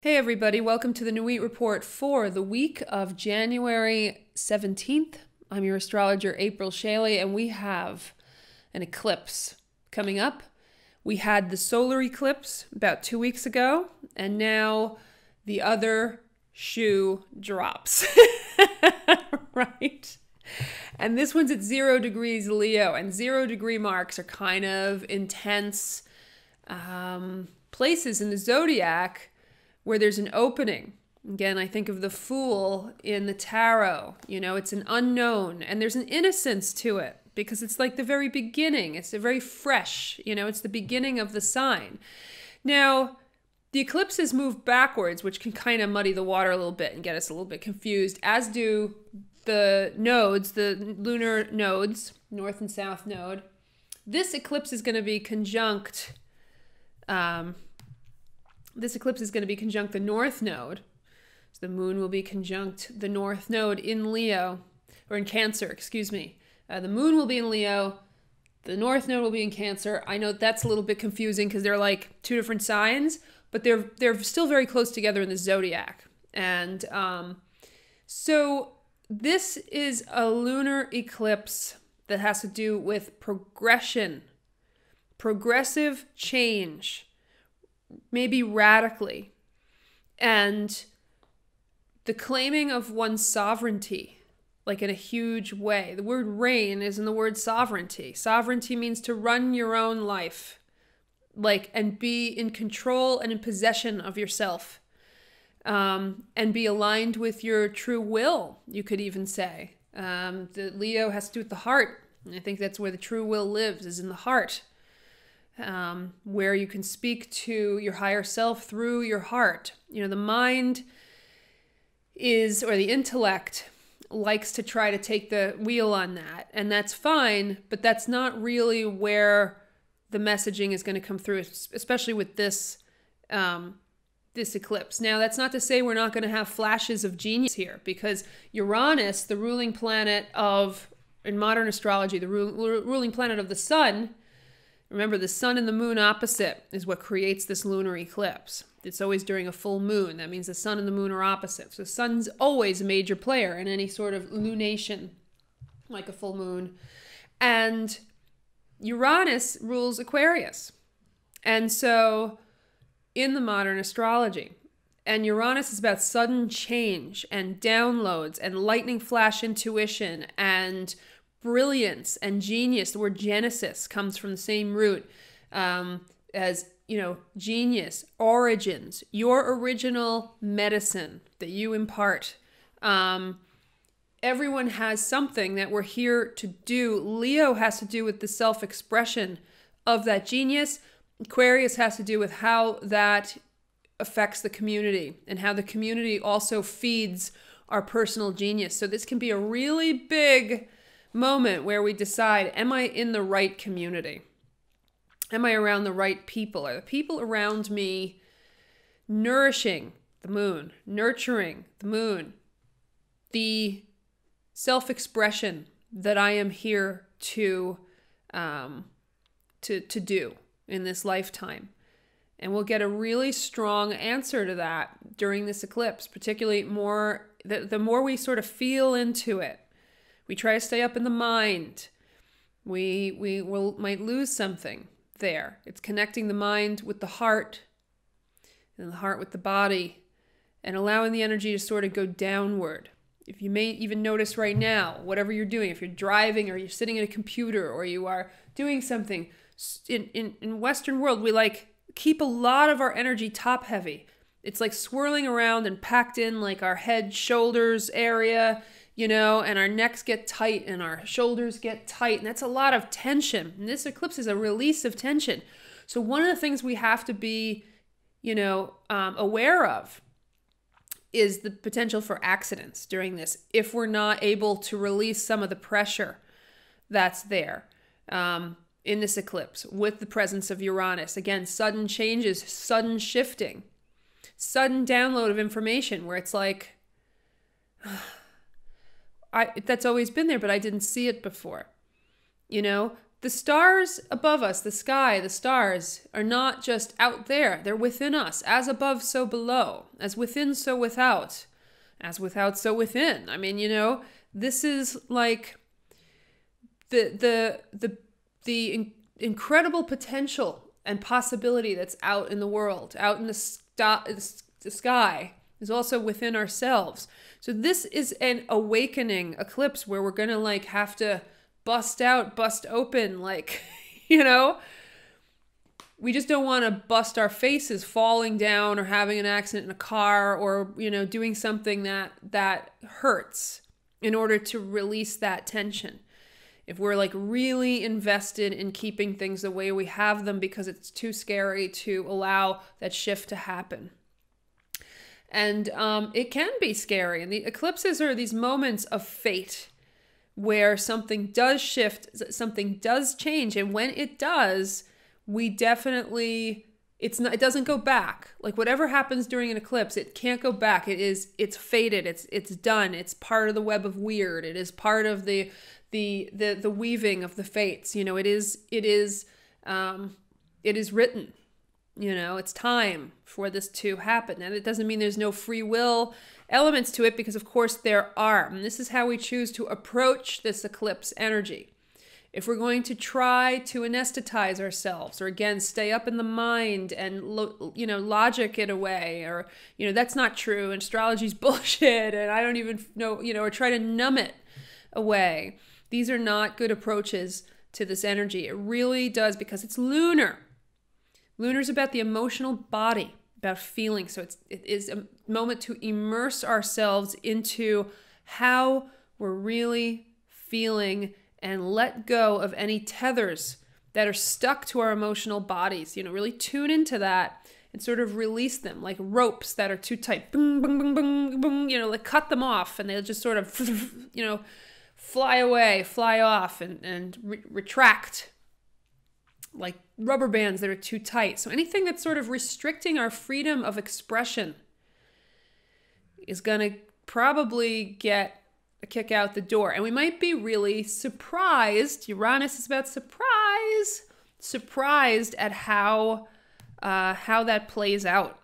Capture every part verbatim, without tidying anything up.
Hey everybody, welcome to the Nuit Report for the week of January seventeenth. I'm your astrologer, April Shaley, and we have an eclipse coming up. We had the solar eclipse about two weeks ago, and now the other shoe drops, right? And this one's at zero degrees Leo, and zero degree marks are kind of intense um, places in the zodiac where there's an opening. Again, I think of the Fool in the tarot. You know, it's an unknown, and there's an innocence to it because it's like the very beginning. It's a very fresh, you know, it's the beginning of the sign. Now, the eclipses move backwards, which can kind of muddy the water a little bit and get us a little bit confused, as do the nodes, the lunar nodes, north and south node. This eclipse is going to be conjunct, um, this eclipse is going to be conjunct the north node. So the moon will be conjunct the north node in Leo, or in Cancer, excuse me. Uh, the moon will be in Leo, the north node will be in Cancer. I know that's a little bit confusing because they're like two different signs, but they're they're still very close together in the zodiac. And um, so this is a lunar eclipse that has to do with progression, progressive change, maybe radically, and the claiming of one's sovereignty, like in a huge way. The word reign is in the word sovereignty. Sovereignty means to run your own life, like, and be in control and in possession of yourself, um, and be aligned with your true will, you could even say. Um, the Leo has to do with the heart, and I think that's where the true will lives, is in the heart. Um, where you can speak to your higher self through your heart. You know, the mind is, or the intellect likes to try to take the wheel on that, and that's fine, but that's not really where the messaging is going to come through, especially with this, um, this eclipse. Now, that's not to say we're not going to have flashes of genius here, because Uranus, the ruling planet of, in modern astrology, the ru ruling planet of the sun. Remember, the sun and the moon opposite is what creates this lunar eclipse. It's always during a full moon. That means the sun and the moon are opposite. So the sun's always a major player in any sort of lunation, like a full moon. And Uranus rules Aquarius. And so in the modern astrology, and Uranus is about sudden change and downloads and lightning flash intuition and brilliance and genius. The word Genesis comes from the same root um, as, you know, genius, origins, your original medicine that you impart. Um, everyone has something that we're here to do. Leo has to do with the self-expression of that genius. Aquarius has to do with how that affects the community and how the community also feeds our personal genius. So this can be a really big moment where we decide, am I in the right community? Am I around the right people? Are the people around me nourishing the moon, nurturing the moon, the self-expression that I am here to, um, to, to do in this lifetime? And we'll get a really strong answer to that during this eclipse, particularly more, the, the more we sort of feel into it. We try to stay up in the mind. We, we will, might lose something there. It's connecting the mind with the heart and the heart with the body and allowing the energy to sort of go downward. If you may even notice right now, whatever you're doing, if you're driving or you're sitting at a computer or you are doing something, in, in, in Western world, we like keep a lot of our energy top heavy. It's like swirling around and packed in like our head, shoulders area, you know, and our necks get tight and our shoulders get tight. And that's a lot of tension. And this eclipse is a release of tension. So one of the things we have to be, you know, um, aware of is the potential for accidents during this if we're not able to release some of the pressure that's there um, in this eclipse with the presence of Uranus. Again, sudden changes, sudden shifting, sudden download of information where it's like, I, that's always been there, but I didn't see it before. You know, the stars above us, the sky, the stars are not just out there. They're within us. As above, so below. As within, so without. As without, so within. I mean, you know, this is like the the the the in- incredible potential and possibility that's out in the world, out in the, st- the sky, is also within ourselves. So this is an awakening eclipse where we're gonna like have to bust out, bust open, like, you know, we just don't want to bust our faces falling down or having an accident in a car or, you know, doing something that that hurts in order to release that tension. If we're like really invested in keeping things the way we have them because it's too scary to allow that shift to happen. And um, it can be scary. And the eclipses are these moments of fate where something does shift, something does change. And when it does, we definitely, it's not, it doesn't go back. Like whatever happens during an eclipse, it can't go back. It is, it's fated. It's, it's done. It's part of the web of weird. It is part of the, the, the, the weaving of the fates. You know, it is, it is, um, it is written. You know, it's time for this to happen. And it doesn't mean there's no free will elements to it, because of course there are. And this is how we choose to approach this eclipse energy. If we're going to try to anesthetize ourselves, or again, stay up in the mind and, lo- you know, logic it away, or, you know, that's not true, and astrology's bullshit, and I don't even know, you know, or try to numb it away. These are not good approaches to this energy. It really does, because it's lunar. Lunar is about the emotional body, about feeling. So it's, it is a moment to immerse ourselves into how we're really feeling and let go of any tethers that are stuck to our emotional bodies. You know, really tune into that and sort of release them like ropes that are too tight. Boom, boom, boom, boom, boom, you know, like cut them off and they'll just sort of, you know, fly away, fly off and, and re- retract. Like rubber bands that are too tight. So anything that's sort of restricting our freedom of expression is going to probably get a kick out the door. And we might be really surprised. Uranus is about surprise. Surprised at how uh, how that plays out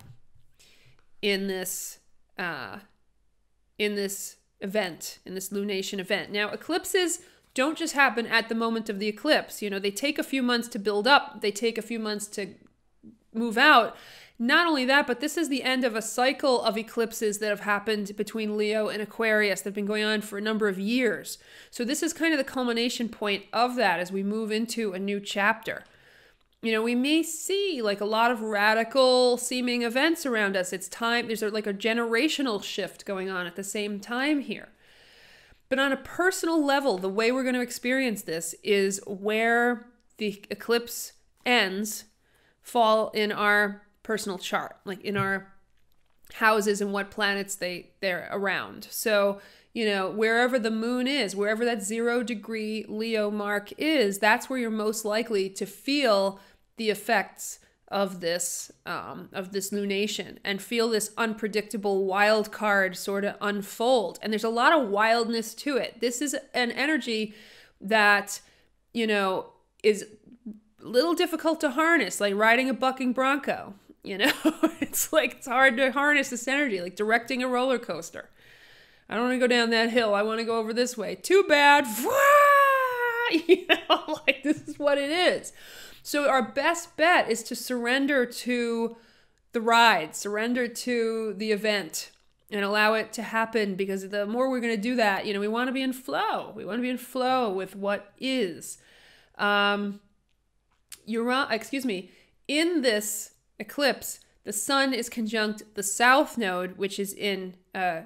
in this uh, in this event, in this lunation event. Now, eclipses don't just happen at the moment of the eclipse. You know, they take a few months to build up. They take a few months to move out. Not only that, but this is the end of a cycle of eclipses that have happened between Leo and Aquarius that have been going on for a number of years. So this is kind of the culmination point of that as we move into a new chapter. You know, we may see like a lot of radical seeming events around us. It's time, there's like a generational shift going on at the same time here. But on a personal level, the way we're going to experience this is where the eclipse ends fall in our personal chart, like in our houses and what planets they, they're around. So, you know, wherever the moon is, wherever that zero degree Leo mark is, that's where you're most likely to feel the effects of this um, of this lunation and feel this unpredictable wild card sort of unfold. And there's a lot of wildness to it. This is an energy that, you know, is a little difficult to harness, like riding a bucking bronco. You know, it's like it's hard to harness this energy, like directing a roller coaster. I don't want to go down that hill. I want to go over this way. Too bad. You know, like this is what it is. So our best bet is to surrender to the ride, surrender to the event and allow it to happen, because the more we're going to do that, you know, we want to be in flow. We want to be in flow with what is. Um, Uranus, excuse me, in this eclipse, the sun is conjunct the south node, which is in uh,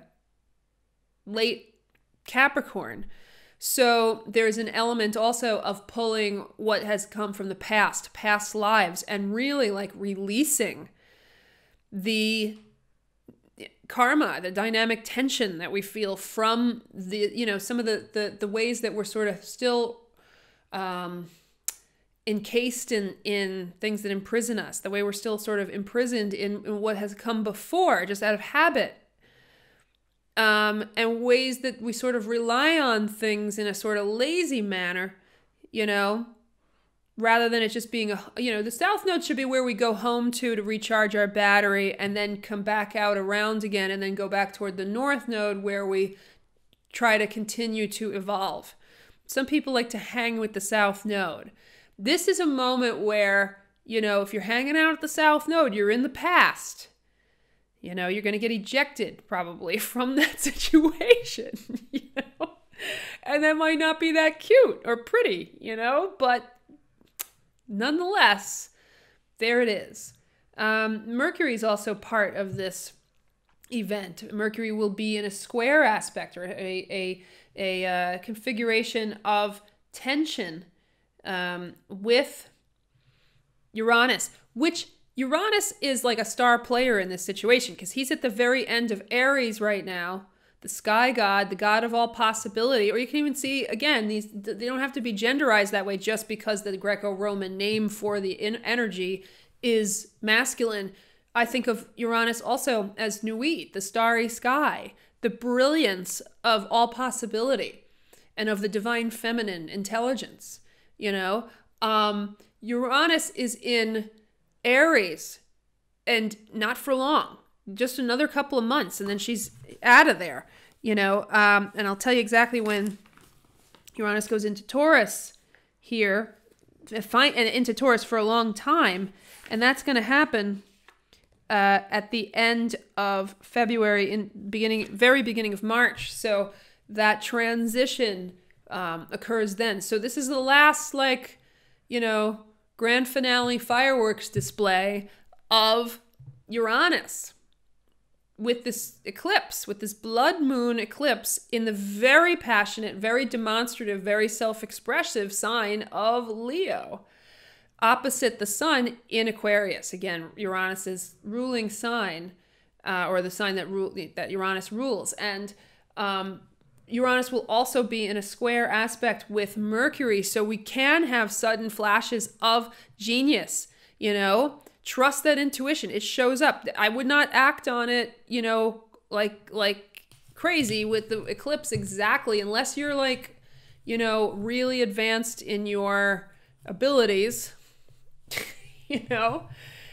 late Capricorn. So there's an element also of pulling what has come from the past, past lives, and really like releasing the karma, the dynamic tension that we feel from the, you know, some of the, the, the ways that we're sort of still um, encased in, in things that imprison us, the way we're still sort of imprisoned in, in what has come before, just out of habit. Um, and ways that we sort of rely on things in a sort of lazy manner, you know, rather than it just being a, you know, the south node should be where we go home to to recharge our battery and then come back out around again and then go back toward the north node where we try to continue to evolve. Some people like to hang with the south node. This is a moment where, you know, if you're hanging out at the south node, you're in the past. You know, you're going to get ejected probably from that situation, you know, and that might not be that cute or pretty, you know, but nonetheless, there it is. Um, Mercury is also part of this event. Mercury will be in a square aspect or a, a, a uh, configuration of tension um, with Uranus, which Uranus is like a star player in this situation because he's at the very end of Aries right now, the sky god, the god of all possibility. Or you can even see, again, these they don't have to be genderized that way just because the Greco-Roman name for the in energy is masculine. I think of Uranus also as Nuit, the starry sky, the brilliance of all possibility and of the divine feminine intelligence, you know? Um, Uranus is in Aries and not for long, just another couple of months and then she's out of there, you know? Um, and I'll tell you exactly when Uranus goes into Taurus here, and into Taurus for a long time, and that's going to happen Uh, at the end of February, in beginning, very beginning of March. So that transition um, occurs then. So this is the last, like, you know, grand finale fireworks display of Uranus with this eclipse, with this blood moon eclipse in the very passionate, very demonstrative, very self-expressive sign of Leo, opposite the sun in Aquarius. Again, Uranus's ruling sign, uh, or the sign that rule that Uranus rules. And um, Uranus will also be in a square aspect with Mercury, so we can have sudden flashes of genius. You know, trust that intuition; it shows up. I would not act on it, you know, like like crazy with the eclipse exactly, unless you're like, you know, really advanced in your abilities. You know,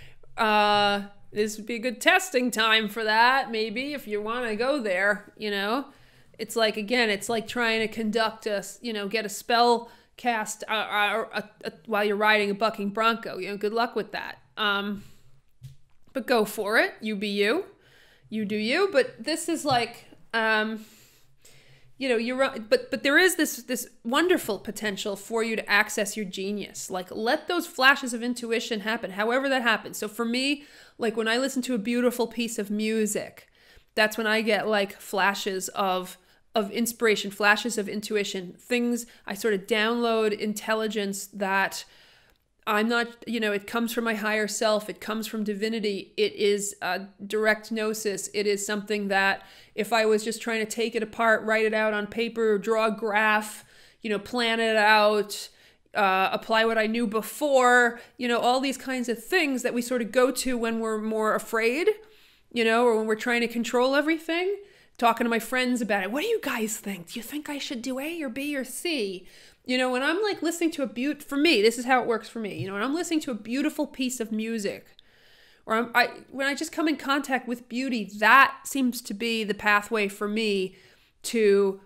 uh, this would be a good testing time for that, maybe, if you want to go there, you know. It's like, again, it's like trying to conduct a, you know, get a spell cast uh, uh, uh, uh, while you're riding a bucking bronco. You know, good luck with that. Um, but go for it. You be you. You do you. But this is like... Um, You know, you're but but there is this this wonderful potential for you to access your genius. Like, let those flashes of intuition happen, however that happens. So for me, like when I listen to a beautiful piece of music, that's when I get like flashes of of inspiration, flashes of intuition, things I sort of download intelligence that I'm not, you know, it comes from my higher self. It comes from divinity. It is a direct gnosis. It is something that if I was just trying to take it apart, write it out on paper, draw a graph, you know, plan it out, uh, apply what I knew before, you know, all these kinds of things that we sort of go to when we're more afraid, you know, or when we're trying to control everything, talking to my friends about it. What do you guys think? Do you think I should do A or B or C? You know, when I'm like listening to a beaut, for me, this is how it works for me. You know, when I'm listening to a beautiful piece of music, or I'm, I, when I just come in contact with beauty, that seems to be the pathway for me to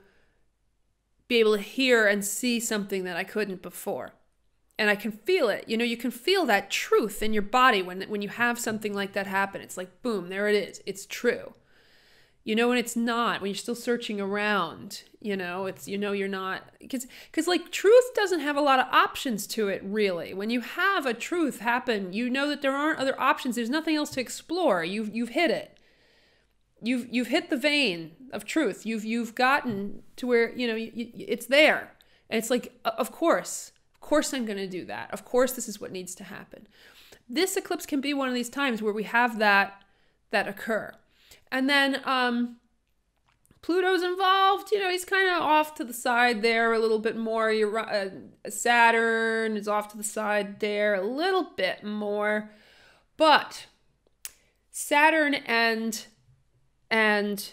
be able to hear and see something that I couldn't before. And I can feel it. You know, you can feel that truth in your body when, when you have something like that happen. It's like, boom, there it is. It's true. You know, when it's not, when you're still searching around, you know, it's, you know, you're not, because, because like truth doesn't have a lot of options to it, really. When you have a truth happen, you know that there aren't other options. There's nothing else to explore. You've, you've hit it. You've, you've hit the vein of truth. You've, you've gotten to where, you know, you, you, it's there. And it's like, of course, of course I'm going to do that. Of course, this is what needs to happen. This eclipse can be one of these times where we have that, that occur. And then um, Pluto's involved. You know, he's kind of off to the side there a little bit more. You're, uh, Saturn is off to the side there a little bit more. But Saturn and, and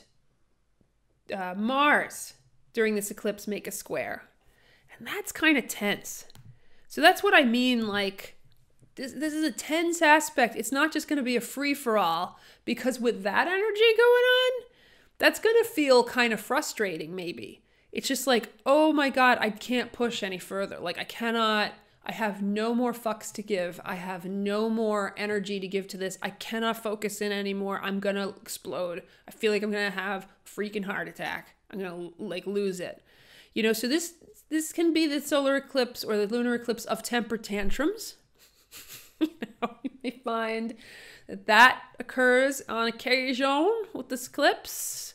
uh, Mars during this eclipse make a square. And that's kind of tense. So that's what I mean, like, this, this is a tense aspect. It's not just going to be a free-for-all, because with that energy going on, that's going to feel kind of frustrating, maybe. It's just like, oh my God, I can't push any further. Like, I cannot, I have no more fucks to give. I have no more energy to give to this. I cannot focus in anymore. I'm going to explode. I feel like I'm going to have a freaking heart attack. I'm going to like lose it. You know, so this this can be the solar eclipse or the lunar eclipse of temper tantrums. You know, you may find that that occurs on occasion with this eclipse.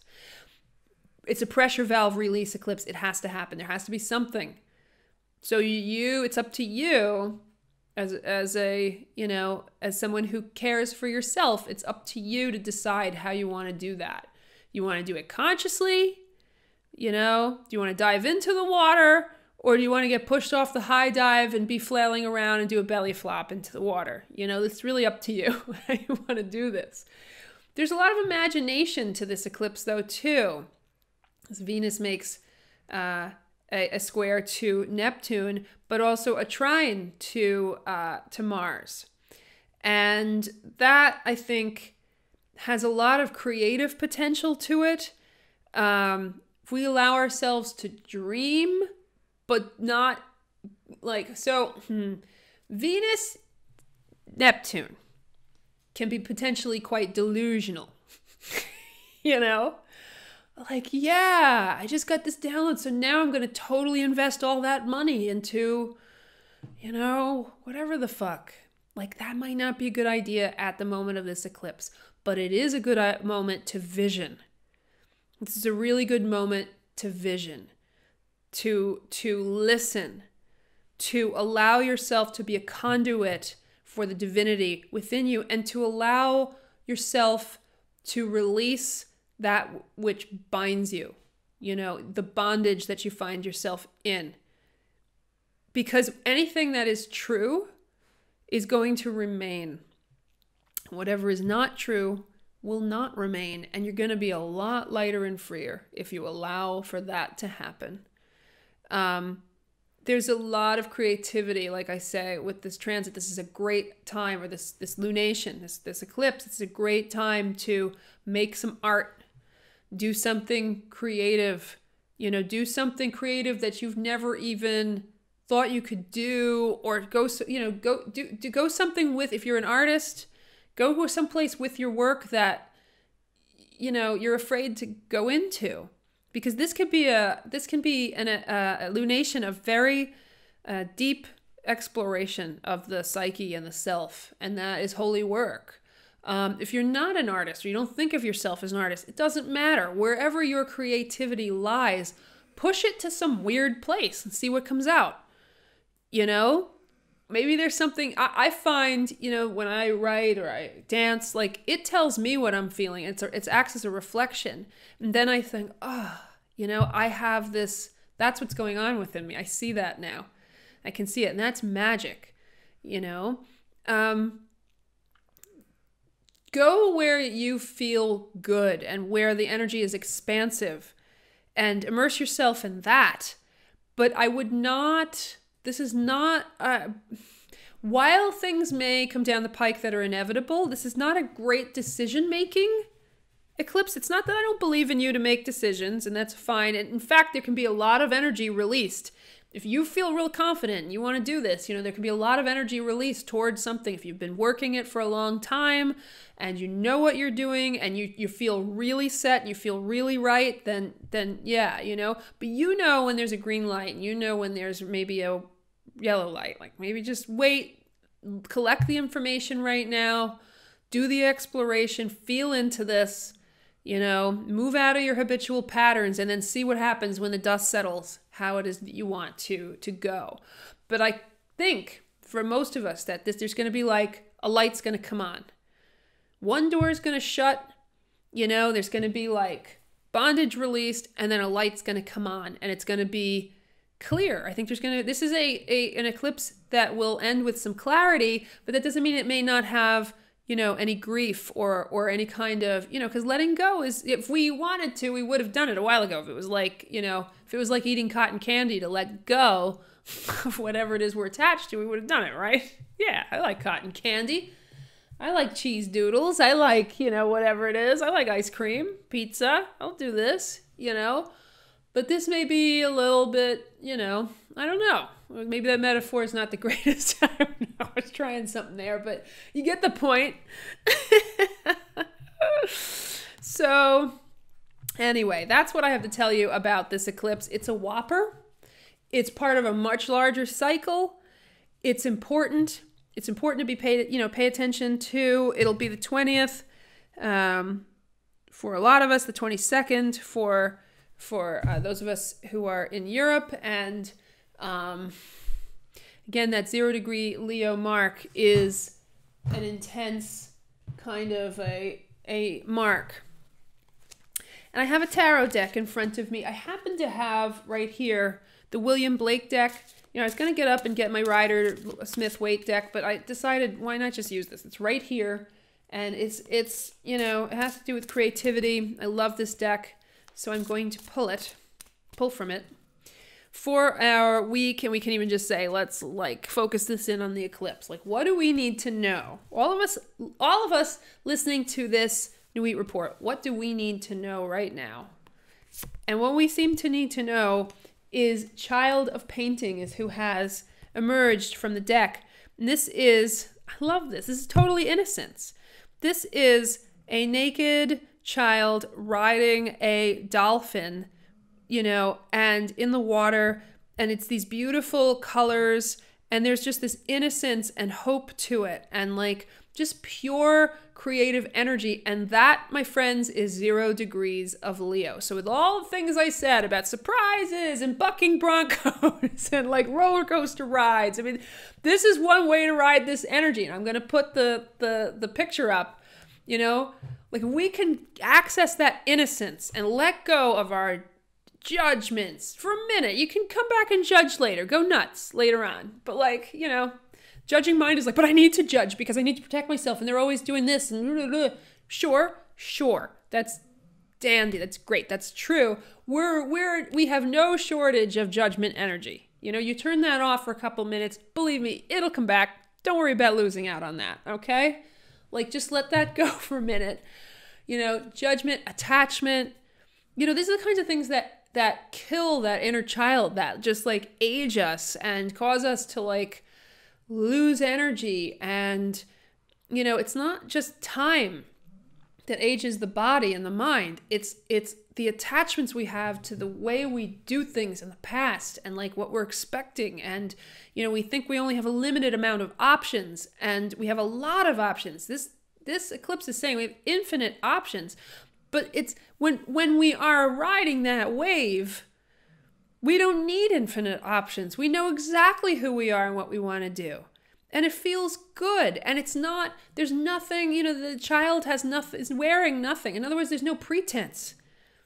It's a pressure valve release eclipse. It has to happen. There has to be something. So you, you it's up to you as as a, you know, as someone who cares for yourself. It's up to you to decide how you want to do that. You want to do it consciously? You know, do you want to dive into the water, or do you want to get pushed off the high dive and be flailing around and do a belly flop into the water? You know, it's really up to you how you want to do this. There's a lot of imagination to this eclipse, though, too. As Venus makes uh, a, a square to Neptune, but also a trine to uh, to Mars. And that, I think, has a lot of creative potential to it. Um, if we allow ourselves to dream, but not like, so hmm, Venus, Neptune can be potentially quite delusional, you know? Like, yeah, I just got this download, so now I'm going to totally invest all that money into, you know, whatever the fuck. Like, that might not be a good idea at the moment of this eclipse, but it is a good moment to vision. This is a really good moment to vision, to, to listen, to allow yourself to be a conduit for the divinity within you, and to allow yourself to release that which binds you, you know, the bondage that you find yourself in. Because anything that is true is going to remain. Whatever is not true will not remain, and you're going to be a lot lighter and freer if you allow for that to happen. Um, there's a lot of creativity, like I say, with this transit. This is a great time, or this this lunation, this this eclipse. It's a great time to make some art, do something creative, you know, do something creative that you've never even thought you could do, or go, you know, go do, do go something with, if you're an artist, go to someplace with your work that, you know, you're afraid to go into, because this could be a this can be an, a, a lunation of very uh, deep exploration of the psyche and the self, and that is holy work. Um, if you're not an artist, or you don't think of yourself as an artist, it doesn't matter. Wherever your creativity lies, push it to some weird place and see what comes out. You know? Maybe there's something I, I find, you know, when I write or I dance, like, it tells me what I'm feeling. It's a, it acts as a reflection. And then I think, oh, you know, I have this, that's what's going on within me. I see that now. I can see it. And that's magic, you know? Um, go where you feel good and where the energy is expansive, and immerse yourself in that. But I would not... This is not, uh, while things may come down the pike that are inevitable, this is not a great decision-making eclipse. It's not that I don't believe in you to make decisions, and that's fine. And in fact, there can be a lot of energy released. If you feel real confident and you want to do this, you know, there can be a lot of energy released towards something. If you've been working it for a long time and you know what you're doing and you, you feel really set and you feel really right, then, then yeah, you know. But you know when there's a green light, and you know when there's maybe a yellow light. Like, maybe just wait, collect the information right now, do the exploration, feel into this, you know, move out of your habitual patterns, and then see what happens when the dust settles, how it is that you want to to go. But I think for most of us that this there's going to be like a light's going to come on. One door is going to shut, you know, there's going to be like bondage released, and then a light's going to come on, and it's going to be clear. I think there's going to, this is a, a an eclipse that will end with some clarity, but that doesn't mean it may not have, you know, any grief or or any kind of, you know, because letting go is, if we wanted to, we would have done it a while ago. If it was like, you know, if it was like eating cotton candy, to let go of whatever it is we're attached to, we would have done it, right? Yeah, I like cotton candy. I like cheese doodles. I like, you know, whatever it is. I like ice cream, pizza. I'll do this, you know. But this may be a little bit, you know, I don't know. Maybe that metaphor is not the greatest. I don't know. I was trying something there, but you get the point. So anyway, that's what I have to tell you about this eclipse. It's a whopper. It's part of a much larger cycle. It's important. It's important to be paid, you know, pay attention to. It'll be the twentieth um, for a lot of us, the twenty-second for for uh, those of us who are in Europe. And um, again, that zero degree Leo mark is an intense kind of a, a mark. And I have a tarot deck in front of me. I happen to have right here the William Blake deck. You know, I was going to get up and get my Rider Smith Waite deck, but I decided why not just use this? It's right here. And it's, it's, you know, it has to do with creativity. I love this deck. So I'm going to pull it, pull from it for our week. And we can even just say, let's like focus this in on the eclipse. Like, what do we need to know? All of us, all of us listening to this New Wheat Report, what do we need to know right now? And what we seem to need to know is Child of Painting is who has emerged from the deck. And this is, I love this. This is totally innocence. This is a naked child riding a dolphin, you know, and in the water, and it's these beautiful colors, and there's just this innocence and hope to it, and like just pure creative energy. And that, my friends, is zero degrees of Leo. So with all the things I said about surprises and bucking broncos and like roller coaster rides, I mean, this is one way to ride this energy. And I'm going to put the, the, the picture up, you know, like we can access that innocence and let go of our judgments for a minute. You can come back and judge later, go nuts later on. But like, you know, judging mind is like, but I need to judge because I need to protect myself and they're always doing this and blah, blah, blah. Sure, sure. That's dandy. That's great. That's true. We're, we're, we have no shortage of judgment energy. You know, you turn that off for a couple minutes, believe me, it'll come back. Don't worry about losing out on that, okay? Like, just let that go for a minute. You know, judgment, attachment, you know, these are the kinds of things that, that kill that inner child, that just like age us and cause us to like lose energy. And, you know, it's not just time that ages the body and the mind. It's, it's the attachments we have to the way we do things in the past and like what we're expecting. And, you know, we think we only have a limited amount of options and we have a lot of options. This, this eclipse is saying we have infinite options, but it's when, when we are riding that wave, we don't need infinite options. We know exactly who we are and what we want to do. And it feels good. And it's not, there's nothing, you know, the child has nothing, is wearing nothing. In other words, there's no pretense.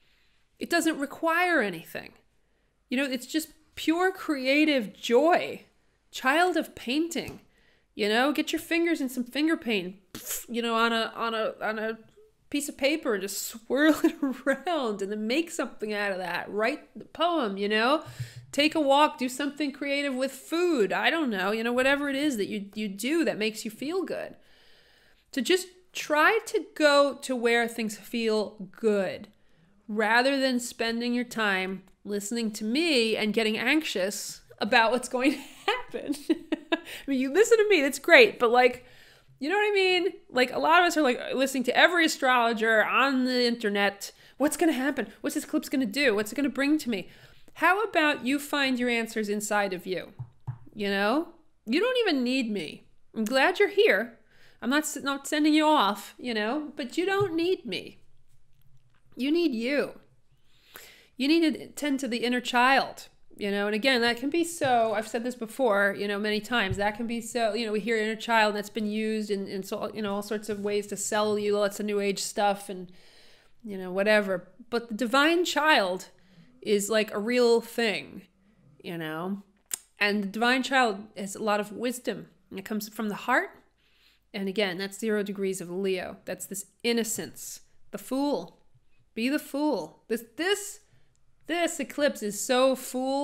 It doesn't require anything. You know, it's just pure creative joy. Child of painting. You know, get your fingers in some finger paint, you know, on a on a on a piece of paper and just swirl it around and then make something out of that. Write the poem, you know. Take a walk, do something creative with food. I don't know, you know, whatever it is that you you do that makes you feel good. To just try to go to where things feel good rather than spending your time listening to me and getting anxious about what's going to happen. I mean, you listen to me, that's great, but like, you know what I mean? Like, a lot of us are like listening to every astrologer on the internet. What's going to happen? What's this eclipse going to do? What's it going to bring to me? How about you find your answers inside of you? You know? You don't even need me. I'm glad you're here. I'm not, not sending you off, you know? But you don't need me. You need you. You need to tend to the inner child. You know, and again, that can be so, I've said this before, you know, many times, that can be so, you know, we hear inner child, and that's been used in, in so, you know, all sorts of ways to sell you lots of new age stuff and, you know, whatever. But the divine child is like a real thing, you know, and the divine child has a lot of wisdom, and it comes from the heart. And again, that's zero degrees of Leo. That's this innocence, the fool, be the fool. This, this, This eclipse is so fool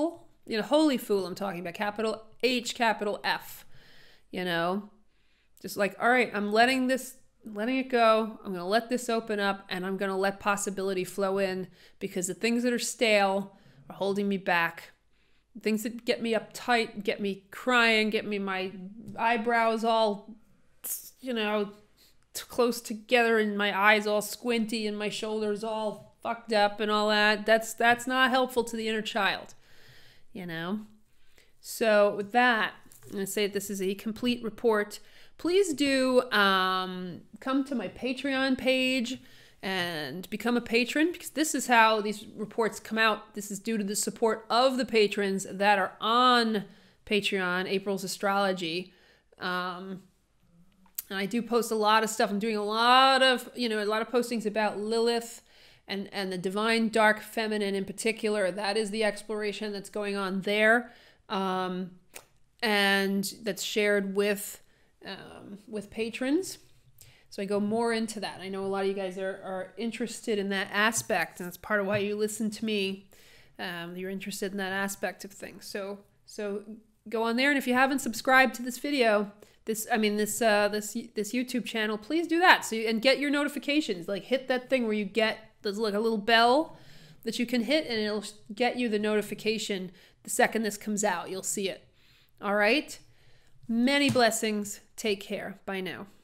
you know, holy fool I'm talking about, capital H, capital F, you know, just like, all right, I'm letting this, letting it go. I'm going to let this open up, and I'm going to let possibility flow in, because the things that are stale are holding me back. Things that get me uptight, get me crying, get me my eyebrows all, you know, close together and my eyes all squinty and my shoulders all fucked up and all that. That's that's not helpful to the inner child, you know? So with that, I'm going to say that this is a complete report. Please do um, come to my Patreon page and become a patron, because this is how these reports come out. This is due to the support of the patrons that are on Patreon, April's Astrology. Um, and I do post a lot of stuff. I'm doing a lot of, you know, a lot of postings about Lilith and, and the divine dark feminine in particular. That is the exploration that's going on there. Um, and that's shared with, um, with patrons. So I go more into that. I know a lot of you guys are, are interested in that aspect, and that's part of why you listen to me. Um, you're interested in that aspect of things. So so go on there, and if you haven't subscribed to this video, this I mean this uh, this this YouTube channel, please do that. So you, and get your notifications. Like hit that thing where you get there's like a little bell that you can hit, and it'll get you the notification the second this comes out. You'll see it. All right. Many blessings. Take care. Bye now.